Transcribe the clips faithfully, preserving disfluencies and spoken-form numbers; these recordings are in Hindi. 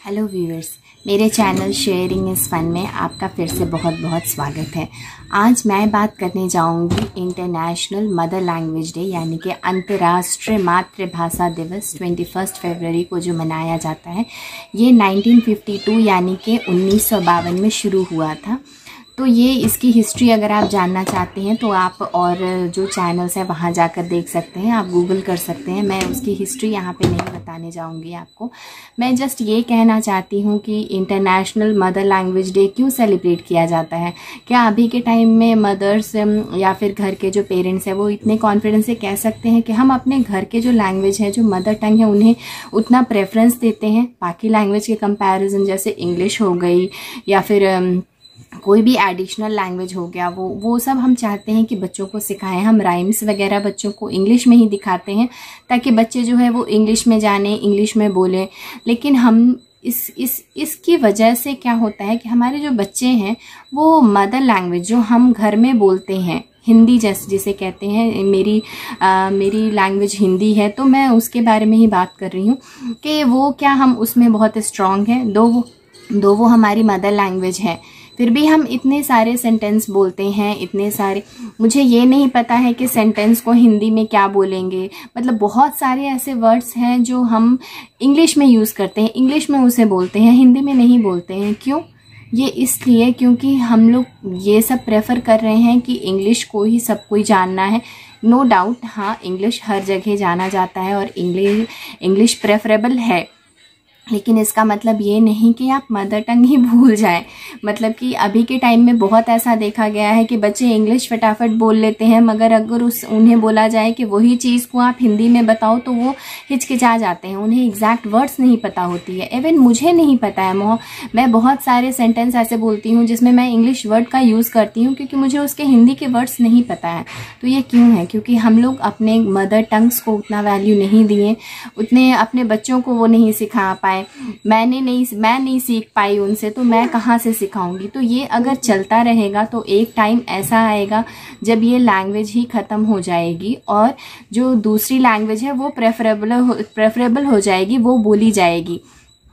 हेलो व्यूअर्स, मेरे चैनल शेयरिंग इज़ फन में आपका फिर से बहुत बहुत स्वागत है। आज मैं बात करने जाऊंगी इंटरनेशनल मदर लैंग्वेज डे यानी कि अंतर्राष्ट्रीय मातृभाषा दिवस इक्कीस फरवरी को जो मनाया जाता है। ये नाइनटीन फिफ्टी टू यानी कि उन्नीस सौ बावन में शुरू हुआ था। तो ये इसकी हिस्ट्री अगर आप जानना चाहते हैं तो आप और जो चैनल्स हैं वहाँ जाकर देख सकते हैं, आप गूगल कर सकते हैं। मैं उसकी हिस्ट्री यहाँ पे नहीं बताने जाऊँगी आपको। मैं जस्ट ये कहना चाहती हूँ कि इंटरनेशनल मदर लैंग्वेज डे क्यों सेलिब्रेट किया जाता है। क्या अभी के टाइम में मदर्स या फिर घर के जो पेरेंट्स हैं वो इतने कॉन्फिडेंस से कह सकते हैं कि हम अपने घर के जो लैंग्वेज है, जो मदर टंग है, उन्हें उतना प्रेफरेंस देते हैं बाकी लैंग्वेज के कंपैरिजन, जैसे इंग्लिश हो गई या फिर कोई भी एडिशनल लैंग्वेज हो गया, वो वो सब हम चाहते हैं कि बच्चों को सिखाएं। हम राइम्स वगैरह बच्चों को इंग्लिश में ही दिखाते हैं ताकि बच्चे जो है वो इंग्लिश में जाने, इंग्लिश में बोलें। लेकिन हम इस इस इसकी वजह से क्या होता है कि हमारे जो बच्चे हैं वो मदर लैंग्वेज जो हम घर में बोलते हैं, हिंदी जैसे जिसे कहते हैं, मेरी आ, मेरी लैंग्वेज हिंदी है, तो मैं उसके बारे में ही बात कर रही हूँ कि वो क्या हम उसमें बहुत स्ट्रांग हैं। दो वो दो वो हमारी मदर लैंग्वेज है, फिर भी हम इतने सारे सेंटेंस बोलते हैं, इतने सारे। मुझे ये नहीं पता है कि सेंटेंस को हिंदी में क्या बोलेंगे। मतलब बहुत सारे ऐसे वर्ड्स हैं जो हम इंग्लिश में यूज़ करते हैं, इंग्लिश में उसे बोलते हैं, हिंदी में नहीं बोलते हैं। क्यों? ये इसलिए क्योंकि हम लोग ये सब प्रेफर कर रहे हैं कि इंग्लिश को ही सब कोई जानना है। नो डाउट, हाँ, इंग्लिश हर जगह जाना जाता है और इंग्लिश इंग्लिश प्रेफरेबल है, लेकिन इसका मतलब ये नहीं कि आप मदर टंग ही भूल जाएं। मतलब कि अभी के टाइम में बहुत ऐसा देखा गया है कि बच्चे इंग्लिश फटाफट बोल लेते हैं, मगर अगर उस उन्हें बोला जाए कि वही चीज़ को आप हिंदी में बताओ तो वो हिचकिचा जाते हैं, उन्हें एग्जैक्ट वर्ड्स नहीं पता होती है। इवन मुझे नहीं पता है, मैं बहुत सारे सेंटेंस ऐसे बोलती हूँ जिसमें मैं इंग्लिश वर्ड का यूज़ करती हूँ क्योंकि मुझे उसके हिंदी के वर्ड्स नहीं पता है। तो ये क्यों है? क्योंकि हम लोग अपने मदर टंग्स को उतना वैल्यू नहीं दिए, उतने अपने बच्चों को वो नहीं सिखा पाए। मैंने नहीं मैं नहीं सीख पाई उनसे, तो मैं कहाँ से सिखाऊंगी। तो ये अगर चलता रहेगा तो एक टाइम ऐसा आएगा जब ये लैंग्वेज ही ख़त्म हो जाएगी और जो दूसरी लैंग्वेज है वो प्रेफरेबल प्रेफरेबल हो जाएगी, वो बोली जाएगी।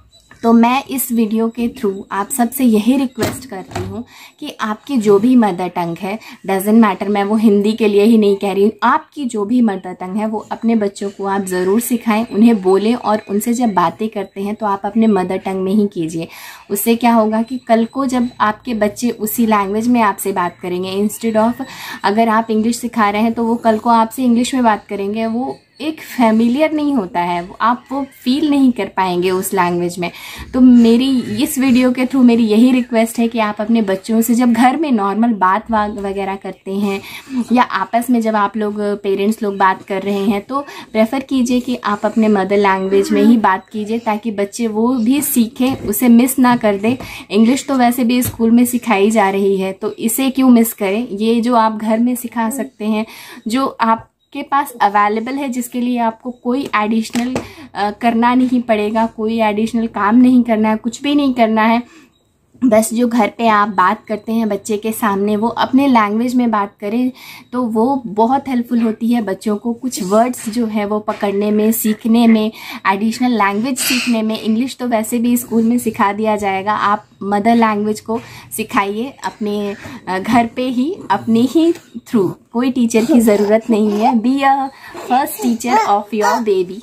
तो मैं इस वीडियो के थ्रू आप सबसे यही रिक्वेस्ट करती हूँ कि आपकी जो भी मदर टंग है, डजेंट मैटर, मैं वो हिंदी के लिए ही नहीं कह रही हूँ, आपकी जो भी मदर टंग है वो अपने बच्चों को आप ज़रूर सिखाएं, उन्हें बोलें और उनसे जब बातें करते हैं तो आप अपने मदर टंग में ही कीजिए। उससे क्या होगा कि कल को जब आपके बच्चे उसी लैंग्वेज में आपसे बात करेंगे, इंस्टेड ऑफ अगर आप इंग्लिश सिखा रहे हैं तो वो कल को आपसे इंग्लिश में बात करेंगे, वो एक फैमिलियर नहीं होता है, आप वो फील नहीं कर पाएंगे उस लैंग्वेज में। तो मेरी इस वीडियो के थ्रू मेरी यही रिक्वेस्ट है कि आप अपने बच्चों से जब घर में नॉर्मल बात वगैरह करते हैं या आपस में जब आप लोग पेरेंट्स लोग बात कर रहे हैं तो प्रेफर कीजिए कि आप अपने मदर लैंग्वेज में ही बात कीजिए ताकि बच्चे वो भी सीखें, उसे मिस ना कर दे। इंग्लिश तो वैसे भी स्कूल में सिखाई जा रही है, तो इसे क्यों मिस करें। ये जो आप घर में सिखा सकते हैं, जो आप के पास अवेलेबल है, जिसके लिए आपको कोई एडिशनल करना नहीं पड़ेगा, कोई एडिशनल काम नहीं करना है, कुछ भी नहीं करना है। बस जो घर पे आप बात करते हैं बच्चे के सामने, वो अपने लैंग्वेज में बात करें तो वो बहुत हेल्पफुल होती है बच्चों को कुछ वर्ड्स जो है वो पकड़ने में, सीखने में, एडिशनल लैंग्वेज सीखने में। इंग्लिश तो वैसे भी स्कूल में सिखा दिया जाएगा, आप मदर लैंग्वेज को सिखाइए अपने घर पे ही, अपने ही थ्रू। कोई टीचर की ज़रूरत नहीं है। Be a first teacher of your baby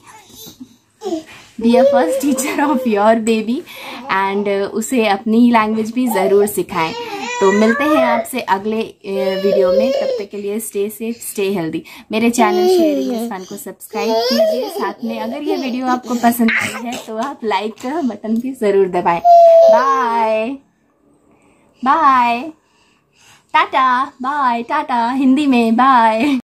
be a first teacher of your baby and उसे अपनी लैंग्वेज भी ज़रूर सिखाएं। तो मिलते हैं आपसे अगले वीडियो में, तब तक के लिए स्टे सेफ, स्टे हेल्दी। मेरे चैनल शेयरिंग इज़ फन को सब्सक्राइब कीजिए, साथ में अगर ये वीडियो आपको पसंद आई है तो आप लाइक का बटन भी ज़रूर दबाएं। Bye bye, tata, bye, tata, Hindi में बाय।